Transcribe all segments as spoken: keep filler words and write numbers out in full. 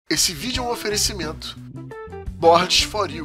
Esse vídeo é um oferecimento Boards for You.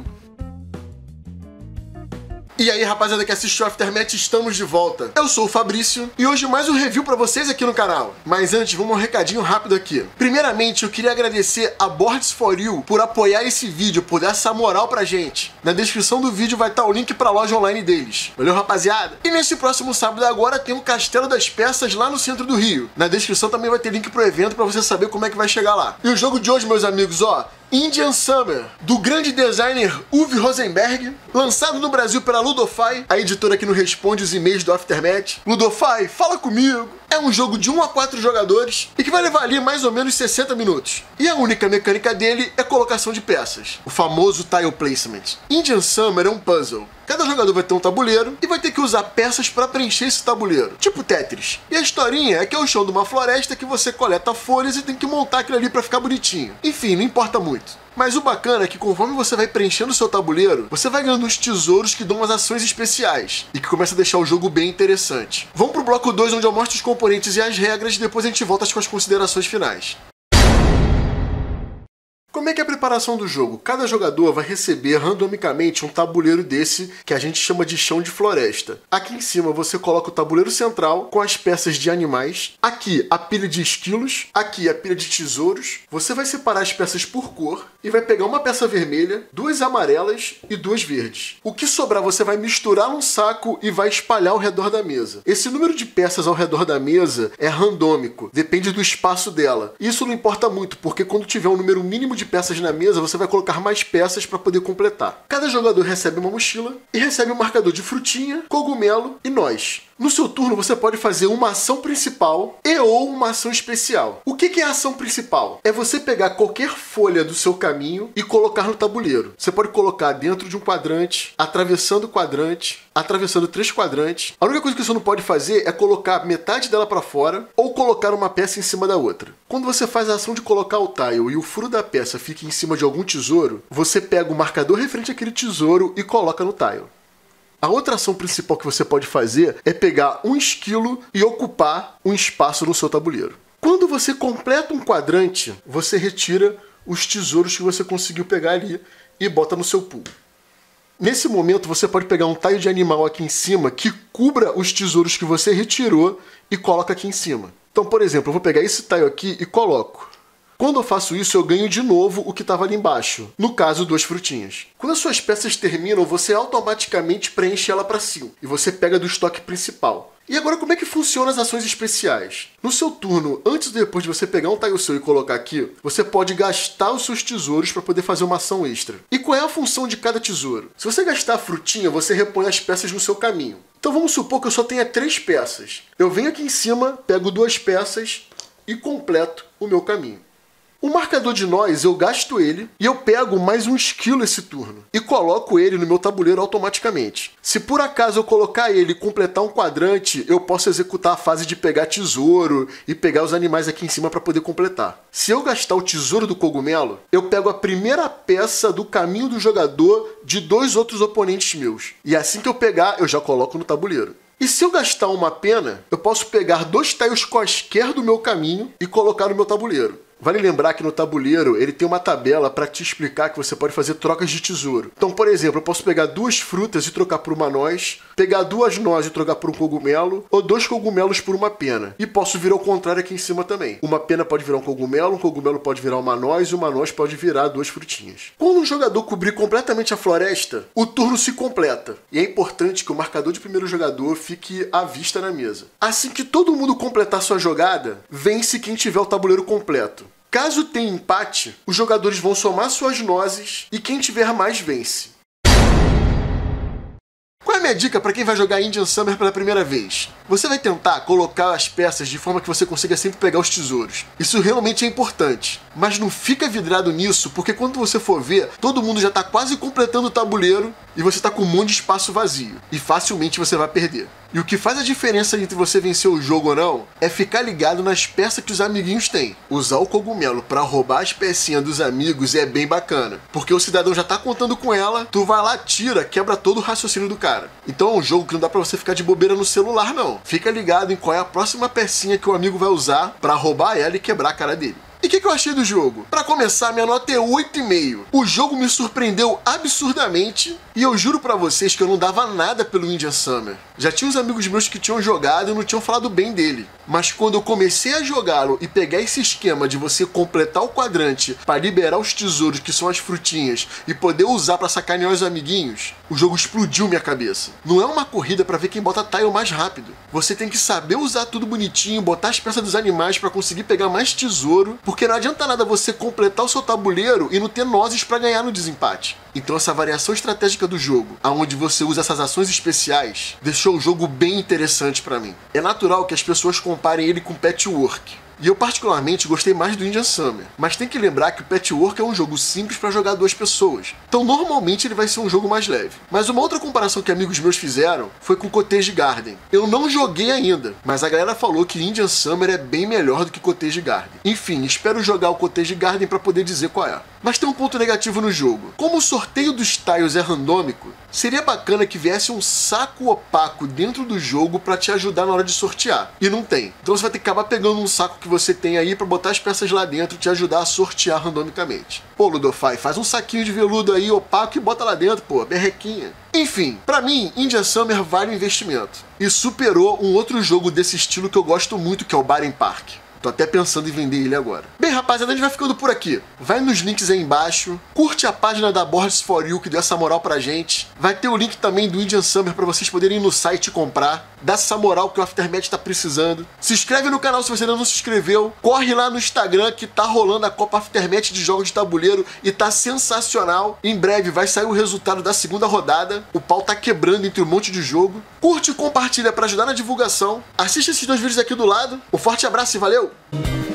E aí, rapaziada que assistiu o Aftermath, estamos de volta. Eu sou o Fabrício e hoje mais um review pra vocês aqui no canal. Mas antes, vamos um recadinho rápido aqui. Primeiramente, eu queria agradecer a Boards for You por apoiar esse vídeo, por dar essa moral pra gente. Na descrição do vídeo vai estar o link pra loja online deles. Valeu, rapaziada? E nesse próximo sábado agora tem o Castelo das Peças lá no centro do Rio. Na descrição também vai ter link pro evento pra você saber como é que vai chegar lá. E o jogo de hoje, meus amigos, ó... Indian Summer, do grande designer Uwe Rosenberg, lançado no Brasil pela Ludofy, a editora que não responde os e-mails do Aftermath. Ludofy, fala comigo! É um jogo de um a quatro jogadores e que vai levar ali mais ou menos sessenta minutos. E a única mecânica dele é colocação de peças, o famoso tile placement. Indian Summer é um puzzle. Cada jogador vai ter um tabuleiro e vai ter que usar peças para preencher esse tabuleiro, tipo Tetris. E a historinha é que é o chão de uma floresta que você coleta folhas e tem que montar aquilo ali para ficar bonitinho. Enfim, não importa muito. Mas o bacana é que conforme você vai preenchendo o seu tabuleiro, você vai ganhando uns tesouros que dão umas ações especiais e que começa a deixar o jogo bem interessante. Vamos pro bloco dois, onde eu mostro os componentes e as regras, e depois a gente volta com as considerações finais. Como é que é a preparação do jogo? Cada jogador vai receber randomicamente um tabuleiro desse que a gente chama de chão de floresta. Aqui em cima você coloca o tabuleiro central com as peças de animais. Aqui a pilha de esquilos. Aqui a pilha de tesouros. Você vai separar as peças por cor e vai pegar uma peça vermelha, duas amarelas e duas verdes. O que sobrar você vai misturar num saco e vai espalhar ao redor da mesa. Esse número de peças ao redor da mesa é randômico, depende do espaço dela. Isso não importa muito, porque quando tiver um número mínimo de peças na mesa, você vai colocar mais peças para poder completar. Cada jogador recebe uma mochila e recebe um marcador de frutinha, cogumelo e noz. No seu turno, você pode fazer uma ação principal e ou uma ação especial. O que é a ação principal? É você pegar qualquer folha do seu caminho e colocar no tabuleiro. Você pode colocar dentro de um quadrante, atravessando o quadrante, atravessando três quadrantes. A única coisa que você não pode fazer é colocar metade dela para fora ou colocar uma peça em cima da outra. Quando você faz a ação de colocar o tile e o furo da peça fica em cima de algum tesouro, você pega o marcador referente àquele tesouro e coloca no tile. A outra ação principal que você pode fazer é pegar um esquilo e ocupar um espaço no seu tabuleiro. Quando você completa um quadrante, você retira os tesouros que você conseguiu pegar ali e bota no seu pool. Nesse momento, você pode pegar um tile de animal aqui em cima que cubra os tesouros que você retirou e coloca aqui em cima. Então, por exemplo, eu vou pegar esse tile aqui e coloco. Quando eu faço isso, eu ganho de novo o que estava ali embaixo, no caso, duas frutinhas. Quando as suas peças terminam, você automaticamente preenche ela para cima, e você pega do estoque principal. E agora, como é que funcionam as ações especiais? No seu turno, antes ou depois de você pegar um tile seu e colocar aqui, você pode gastar os seus tesouros para poder fazer uma ação extra. E qual é a função de cada tesouro? Se você gastar a frutinha, você repõe as peças no seu caminho. Então vamos supor que eu só tenha três peças. Eu venho aqui em cima, pego duas peças e completo o meu caminho. O marcador de noz, eu gasto ele e eu pego mais um esquilo esse turno e coloco ele no meu tabuleiro automaticamente. Se por acaso eu colocar ele e completar um quadrante, eu posso executar a fase de pegar tesouro e pegar os animais aqui em cima para poder completar. Se eu gastar o tesouro do cogumelo, eu pego a primeira peça do caminho do jogador de dois outros oponentes meus. E assim que eu pegar, eu já coloco no tabuleiro. E se eu gastar uma pena, eu posso pegar dois tiles quaisquer do meu caminho e colocar no meu tabuleiro. Vale lembrar que no tabuleiro ele tem uma tabela para te explicar que você pode fazer trocas de tesouro. Então, por exemplo, eu posso pegar duas frutas e trocar por uma noz, pegar duas nozes e trocar por um cogumelo, ou dois cogumelos por uma pena. E posso virar o contrário aqui em cima também. Uma pena pode virar um cogumelo, um cogumelo pode virar uma noz e uma noz pode virar duas frutinhas. Quando um jogador cobrir completamente a floresta, o turno se completa. E é importante que o marcador de primeiro jogador fique à vista na mesa. Assim que todo mundo completar sua jogada, vence quem tiver o tabuleiro completo. Caso tenha empate, os jogadores vão somar suas nozes e quem tiver mais vence. Qual é a minha dica para quem vai jogar Indian Summer pela primeira vez? Você vai tentar colocar as peças de forma que você consiga sempre pegar os tesouros. Isso realmente é importante. Mas não fica vidrado nisso, porque quando você for ver, todo mundo já está quase completando o tabuleiro e você está com um monte de espaço vazio. E facilmente você vai perder. E o que faz a diferença entre você vencer o jogo ou não é ficar ligado nas peças que os amiguinhos têm. Usar o cogumelo para roubar as pecinhas dos amigos é bem bacana, porque o cidadão já tá contando com ela, tu vai lá, tira, quebra todo o raciocínio do cara. Então é um jogo que não dá pra você ficar de bobeira no celular, não. Fica ligado em qual é a próxima pecinha que o amigo vai usar para roubar ela e quebrar a cara dele. E o que, que eu achei do jogo? Pra começar, minha nota é oito vírgula cinco. O jogo me surpreendeu absurdamente e eu juro pra vocês que eu não dava nada pelo Indian Summer. Já tinha uns amigos meus que tinham jogado e não tinham falado bem dele. Mas quando eu comecei a jogá-lo e pegar esse esquema de você completar o quadrante para liberar os tesouros, que são as frutinhas, e poder usar pra sacanear os amiguinhos, o jogo explodiu minha cabeça. Não é uma corrida pra ver quem bota tile mais rápido. Você tem que saber usar tudo bonitinho, botar as peças dos animais pra conseguir pegar mais tesouro, porque não adianta nada você completar o seu tabuleiro e não ter nozes pra ganhar no desempate. Então essa variação estratégica do jogo, aonde você usa essas ações especiais, deixou o jogo bem interessante pra mim. É natural que as pessoas comparem ele com Patchwork. E eu particularmente gostei mais do Indian Summer, mas tem que lembrar que o Patchwork é um jogo simples para jogar duas pessoas, então normalmente ele vai ser um jogo mais leve. Mas uma outra comparação que amigos meus fizeram foi com Cottage Garden. Eu não joguei ainda, mas a galera falou que Indian Summer é bem melhor do que Cottage Garden. Enfim, espero jogar o Cottage Garden para poder dizer qual é. Mas tem um ponto negativo no jogo. Como o sorteio dos tiles é randômico, seria bacana que viesse um saco opaco dentro do jogo para te ajudar na hora de sortear. E não tem. Então você vai ter que acabar pegando um saco que você tem aí para botar as peças lá dentro e te ajudar a sortear randomicamente. Pô, Ludofy, faz um saquinho de veludo aí opaco e bota lá dentro, pô, berrequinha. Enfim, pra mim, Indian Summer vale o investimento. E superou um outro jogo desse estilo que eu gosto muito, que é o Baden Park. Tô até pensando em vender ele agora. Bem, rapaziada, a gente vai ficando por aqui. Vai nos links aí embaixo. Curte a página da Boards for You, que deu essa moral pra gente. Vai ter o link também do Indian Summer pra vocês poderem ir no site e comprar. Dá essa moral que o Aftermath tá precisando. Se inscreve no canal se você ainda não se inscreveu. Corre lá no Instagram que tá rolando a Copa Aftermath de jogos de tabuleiro e tá sensacional. Em breve vai sair o resultado da segunda rodada. O pau tá quebrando entre um monte de jogo. Curte e compartilha pra ajudar na divulgação. Assiste esses dois vídeos aqui do lado. Um forte abraço e valeu!